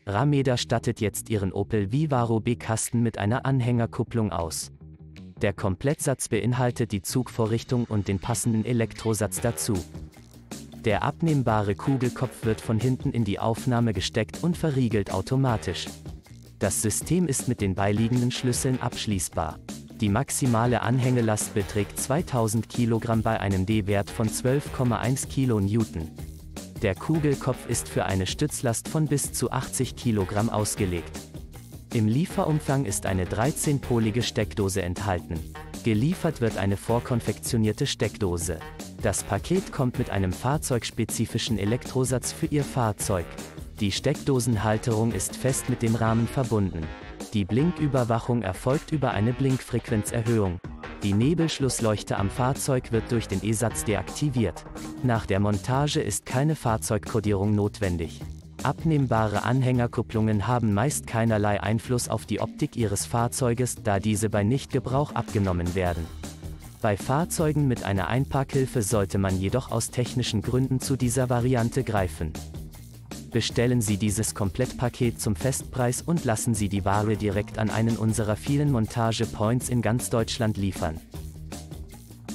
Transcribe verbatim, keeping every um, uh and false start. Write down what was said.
Rameda stattet jetzt ihren Opel Vivaro B-Kasten mit einer Anhängerkupplung aus. Der Komplettsatz beinhaltet die Zugvorrichtung und den passenden Elektrosatz dazu. Der abnehmbare Kugelkopf wird von hinten in die Aufnahme gesteckt und verriegelt automatisch. Das System ist mit den beiliegenden Schlüsseln abschließbar. Die maximale Anhängelast beträgt zweitausend Kilogramm bei einem D-Wert von zwölf Komma eins Kilonewton. Der Kugelkopf ist für eine Stützlast von bis zu achtzig Kilogramm ausgelegt. Im Lieferumfang ist eine dreizehnpolige Steckdose enthalten. Geliefert wird eine vorkonfektionierte Steckdose. Das Paket kommt mit einem fahrzeugspezifischen Elektrosatz für Ihr Fahrzeug. Die Steckdosenhalterung ist fest mit dem Rahmen verbunden. Die Blinküberwachung erfolgt über eine Blinkfrequenzerhöhung. Die Nebelschlussleuchte am Fahrzeug wird durch den E-Satz deaktiviert. Nach der Montage ist keine Fahrzeugkodierung notwendig. Abnehmbare Anhängerkupplungen haben meist keinerlei Einfluss auf die Optik Ihres Fahrzeuges, da diese bei Nichtgebrauch abgenommen werden. Bei Fahrzeugen mit einer Einparkhilfe sollte man jedoch aus technischen Gründen zu dieser Variante greifen. Bestellen Sie dieses Komplettpaket zum Festpreis und lassen Sie die Ware direkt an einen unserer vielen Montage-Points in ganz Deutschland liefern.